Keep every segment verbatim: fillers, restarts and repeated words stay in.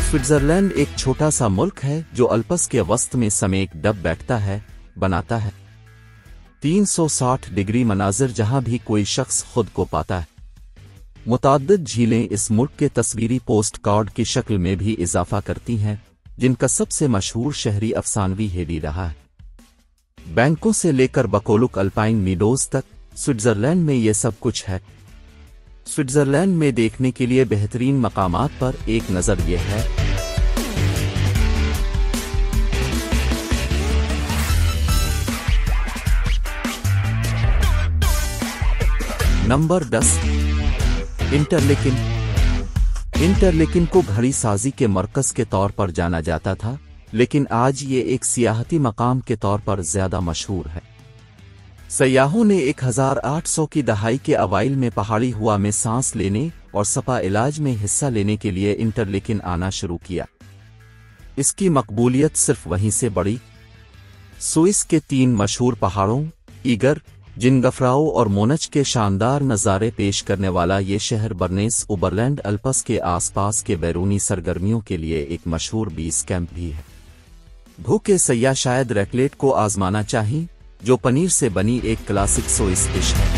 Switzerland एक छोटा सा मुल्क है जो अल्प्स के वस्त में समेट डब बैठता है बनाता है तीन सौ साठ डिग्री मनाजिर जहां भी कोई शख्स खुद को पाता है। मुताद्दिद झीलें इस मुल्क के तस्वीरी पोस्ट कार्ड की शक्ल में भी इजाफा करती हैं, जिनका सबसे मशहूर शहरी अफसानवी हेडी रहा है। बैंकों से लेकर बकोलुक अल्पाइन मीडोज तक स्विट्जरलैंड में ये सब कुछ है। स्विट्जरलैंड में देखने के लिए बेहतरीन मकामात पर एक नज़र ये है। नंबर दस, इंटरलेकिन। इंटरलेकिन को घड़ी साजी के मरकज के तौर पर जाना जाता था, लेकिन आज ये एक सियाहती मकाम के तौर पर ज्यादा मशहूर है। सयाहों ने एक हज़ार आठ सौ की दहाई के अवाइल में पहाड़ी हवा में सांस लेने और सपा इलाज में हिस्सा लेने के लिए इंटरलेकिन आना शुरू किया। इसकी मकबूलियत सिर्फ वहीं से बढ़ी। स्विस के तीन मशहूर पहाड़ों ईगर, जिनगफ्राउ और मोनच के शानदार नज़ारे पेश करने वाला ये शहर बर्नेस ओबरलैंड अल्प्स के आसपास के बैरूनी सरगर्मियों के लिए एक मशहूर बेस कैंप भी है। भूखे सयाह शायद रैकलेट को आजमाना चाहें, जो पनीर से बनी एक क्लासिक स्विस डिश है।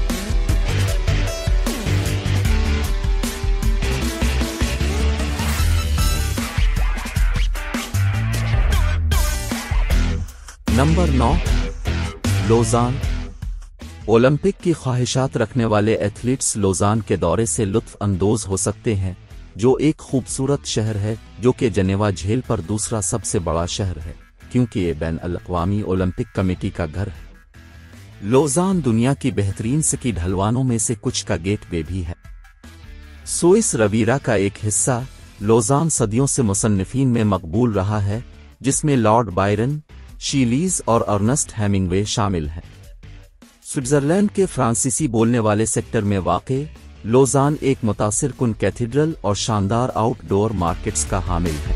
नंबर नौ, लोजान। ओलंपिक की ख्वाहिशात रखने वाले एथलीट्स लोजान के दौरे से लुत्फ अंदोज हो सकते हैं, जो एक खूबसूरत शहर है जो कि जनेवा झील पर दूसरा सबसे बड़ा शहर है, क्योंकि ये बैन अल-अक़वामी ओलंपिक कमेटी का घर है। लोजान दुनिया की बेहतरीन स्की ढलवानों में से कुछ का गेटवे भी है। स्विस रवीरा का एक हिस्सा लोजान सदियों से मुसन्निफीन में मकबूल रहा है, जिसमें लॉर्ड बायरन, शीलीज और अर्नेस्ट हेमिंगवे शामिल हैं। स्विट्जरलैंड के फ्रांसीसी बोलने वाले सेक्टर में वाक़े लोजान एक मुतासिर कुन कैथेड्रल और शानदार आउटडोर मार्केट्स का हामिल है।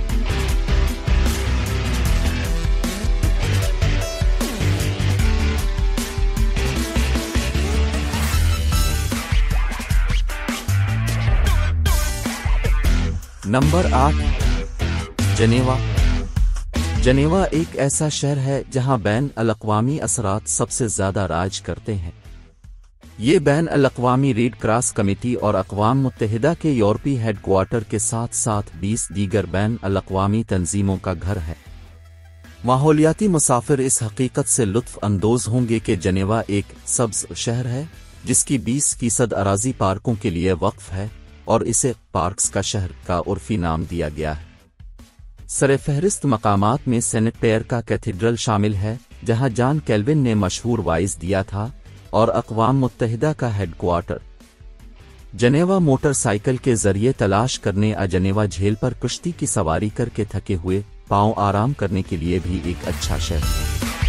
नंबर आठ, जनेवा। जनेवा एक ऐसा शहर है जहां बैन अल-अक़वामी असरात सबसे ज्यादा राज करते हैं। ये बैन अल-अक़वामी रेड क्रॉस कमेटी और अक़वाम मुत्तहिदा के यूरोपीय हेडक्वार्टर के साथ साथ बीस दीगर बैन अल-अक़वामी तंजीमों का घर है। माहौलियाती मुसाफिर इस हकीकत से लुत्फ अंदोज होंगे कि जनेवा एक सब्ज शहर है जिसकी बीस फीसद अराजी पार्कों के लिए वक्फ है और इसे पार्क्स का शहर का उर्फी नाम दिया गया है। सरफहरिस्त मकामात में सेनेट पेयर का कैथेड्रल शामिल है, जहां जॉन केल्विन ने मशहूर वाइज दिया था, और अक़वाम मुत्तहिदा का हेडक्वार्टर। जनेवा मोटरसाइकिल के जरिए तलाश करने आ जनेवा झील पर कुश्ती की सवारी करके थके हुए पांव आराम करने के लिए भी एक अच्छा शहर है।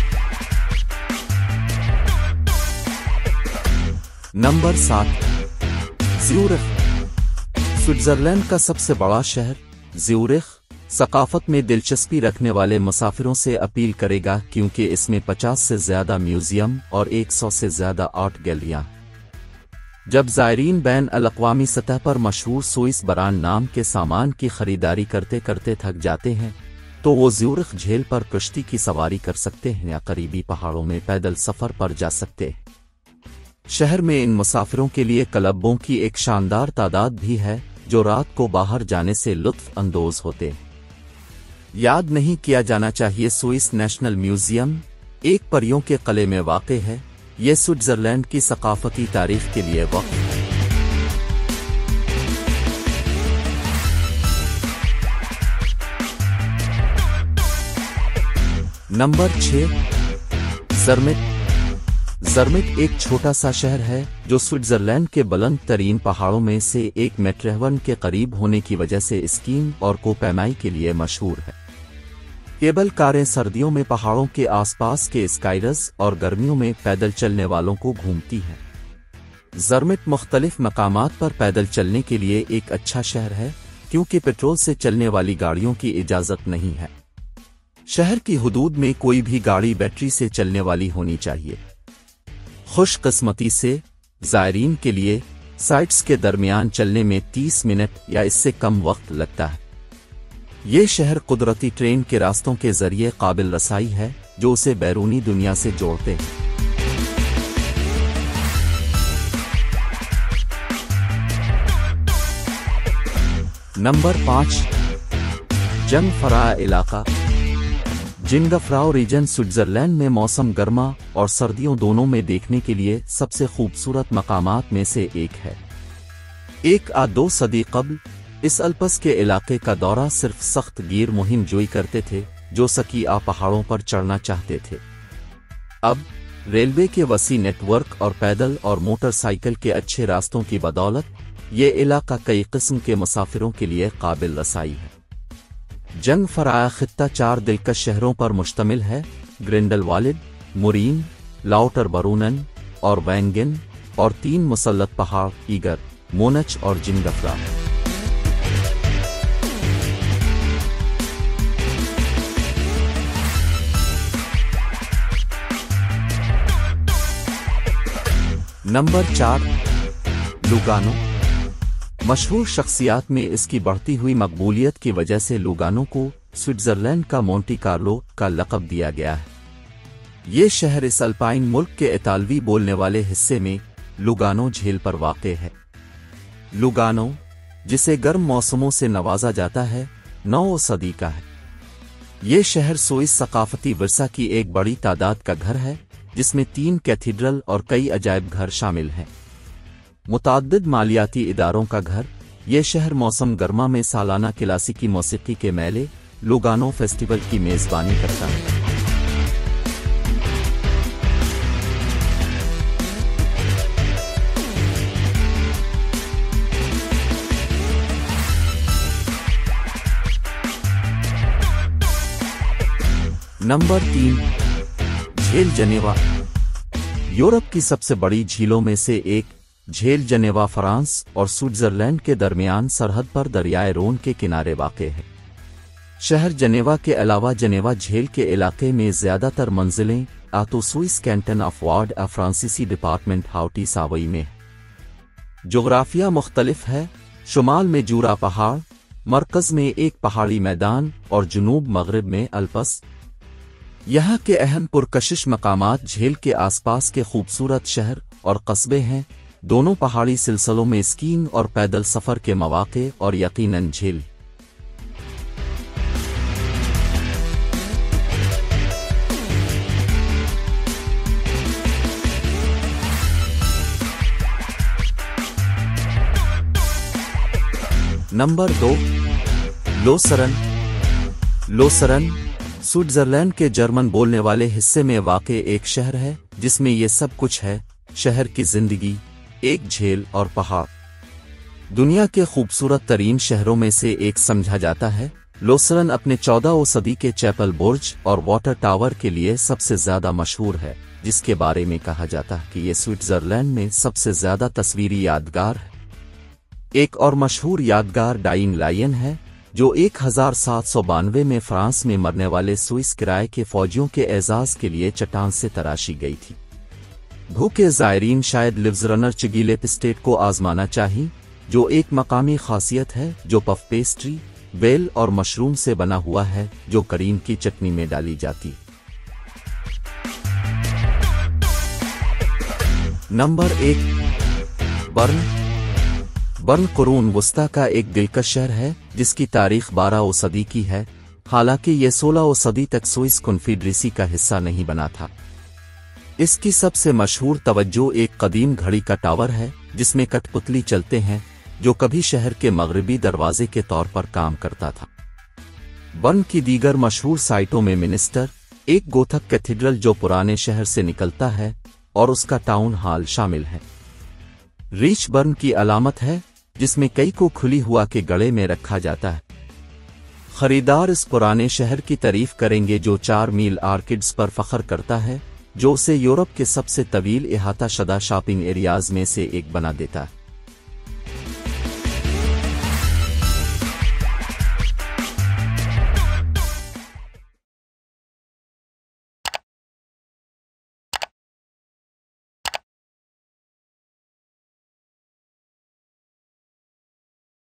नंबर सात, ज़्यूरिख। स्विट्जरलैंड का सबसे बड़ा शहर ज़्यूरिख सकाफत में दिलचस्पी रखने वाले मुसाफिरों से अपील करेगा, क्योंकि इसमें पचास से ज्यादा म्यूजियम और सौ से ज्यादा आर्ट गैलरियां। जब ज़ायरीन बैन अल-अक़वामी सतह पर मशहूर स्विस ब्रांड नाम के सामान की खरीदारी करते करते थक जाते हैं, तो वो ज़्यूरिख झील पर कुश्ती की सवारी कर सकते हैं या करीबी पहाड़ों में पैदल सफर पर जा सकते हैं। शहर में इन मुसाफिरों के लिए क्लबों की एक शानदार तादाद भी है, जो रात को बाहर जाने से लुत्फ अंदोज होते हैं। याद नहीं किया जाना चाहिए स्विस नेशनल म्यूजियम एक परियों के किले में वाक़े है। यह स्विट्जरलैंड की सकाफती तारीख के लिए वक़्फ है। नंबर छह, ज़र्मिट। ज़र्मिट एक छोटा सा शहर है जो स्विट्जरलैंड के बुलंद तरीन पहाड़ों में से एक मेट्रेवन के करीब होने की वजह से स्कीइंग और कोपेमाई के लिए मशहूर है। केबल कारें सर्दियों में पहाड़ों के आसपास के स्काइरस और गर्मियों में पैदल चलने वालों को घूमती हैं। ज़र्मिट मुख्तलिफ मकामात पर पैदल चलने के लिए एक अच्छा शहर है, क्योंकि पेट्रोल से चलने वाली गाड़ियों की इजाज़त नहीं है। शहर की हुदूद में कोई भी गाड़ी बैटरी से चलने वाली होनी चाहिए। खुशकिस्मती से ज़ायरीन के लिए साइट्स के दरमियान चलने में तीस मिनट या इससे कम वक्त लगता है। ये शहर कुदरती ट्रेन के रास्तों के जरिए काबिल रसाई है जो उसे बैरूनी दुनिया से जोड़ते हैं। नंबर पाँच, जंगफरा इलाका। जिंगफ्राओ रीजन स्विट्जरलैंड में मौसम गर्मा और सर्दियों दोनों में देखने के लिए सबसे खूबसूरत मकामात में से एक है। एक आ दो सदी कबल इस अल्पस के इलाके का दौरा सिर्फ सख्त गिर मुहिम जोई करते थे जो सकीआ पहाड़ों पर चढ़ना चाहते थे। अब रेलवे के वसी नेटवर्क और पैदल और मोटरसाइकिल के अच्छे रास्तों की बदौलत ये इलाका कई किस्म के मुसाफिरों के लिए काबिल रसाई है। जंगफरा खित्ता चार दिलकश शहरों पर मुश्तमिल है: ग्रिंडलवालिड, मुरीन, लाउटर बरूनन और वैंगन, और तीन मुसल्लत पहाड़ ईगर, मोनच और जिंगफ्रा। नंबर चार, लुगानो। मशहूर शख्सियात में इसकी बढ़ती हुई मकबूलियत की वजह से लुगानो को स्विट्जरलैंड का मोंटी कार्लो का लक़ब दिया गया है। ये शहर इस अल्पाइन मुल्क के इतालवी बोलने वाले हिस्से में लुगानो झील पर वाक़ है। लुगानो, जिसे गर्म मौसमों से नवाजा जाता है, नौवीं सदी का है। ये शहर स्विस सकाफती विरसा की एक बड़ी तादाद का घर है जिसमें तीन कैथीड्रल और कई अजायब घर शामिल हैं। मुताद्दिद मालियाती इदारों का घर, ये शहर मौसम गर्मा में सालाना क्लासिकी मौसीकी के मेले लुगानो फेस्टिवल की मेज़बानी करता है। नंबर तीन, झील जनेवा। यूरोप की सबसे बड़ी झीलों में से एक झील जनेवा फ्रांस और स्विट्जरलैंड के दरमियान सरहद पर दरियाए रोन के किनारे वाक़े है। शहर जनेवा के अलावा जनेवा झील के इलाके में ज्यादातर मंजिलें आतो स्विस कैंटन ऑफ वार्ड अ फ्रांसीसी डिपार्टमेंट हाउटी सावई में। जोग्राफिया मुख्तलिफ है। शुमाल में जूरा पहाड़, मरकज में एक पहाड़ी मैदान और जुनूब मगरिब में अल्पस। यहाँ के अहम पुरकशिश मकामात झील के आसपास के खूबसूरत शहर और कस्बे हैं, दोनों पहाड़ी सिलसिलों में स्कीइंग और पैदल सफ़र के मौक़े और यकीनन झील। नंबर दो, लोसरन। लोसरन स्विट्जरलैंड के जर्मन बोलने वाले हिस्से में वाक़े एक शहर है जिसमें ये सब कुछ है: शहर की जिंदगी, एक झील और पहाड़। दुनिया के खूबसूरत तरीन शहरों में से एक समझा जाता है। लोसरन अपने चौदहवीं सदी के चैपल बुर्ज और वाटर टावर के लिए सबसे ज्यादा मशहूर है, जिसके बारे में कहा जाता है कि ये स्विट्जरलैंड में सबसे ज्यादा तस्वीरी यादगार है। एक और मशहूर यादगार डाइंग लायन है जो एक हजार सात सौ बानवे में फ्रांस में मरने वाले स्विस किराए के फौजियों के एजाज के लिए चट्टान से तराशी गई थी। भूखे ज़ायरीन शायद लिव्सरनर चिगीले पिस्टेट को आजमाना चाहिए, जो एक मकामी खासियत है जो पफ पेस्ट्री, बेल और मशरूम से बना हुआ है जो करीम की चटनी में डाली जाती। नंबर एक, बर्न। बर्न कुरून वस्ता का एक दिलकश शहर है जिसकी तारीख बारहवीं सदी की है, हालांकि यह सोलहवीं सदी तक स्विस कॉन्फेडरेसी का हिस्सा नहीं बना था। इसकी सबसे मशहूर तवज्जो एक कदीम घड़ी का टावर है जिसमें कठपुतली चलते हैं, जो कभी शहर के मगरबी दरवाजे के तौर पर काम करता था। बर्न की दीगर मशहूर साइटों में मिनिस्टर, एक गोथक कैथीड्रल जो पुराने शहर से निकलता है, और उसका टाउन हॉल शामिल है। रीच बर्न की अलामत है जिसमें कई को खुली हुआ के गले में रखा जाता है। खरीदार इस पुराने शहर की तारीफ करेंगे जो चार मील आर्किड्स पर फख्र करता है, जो उसे यूरोप के सबसे तवील इहाता शदा शॉपिंग एरियाज में से एक बना देता है।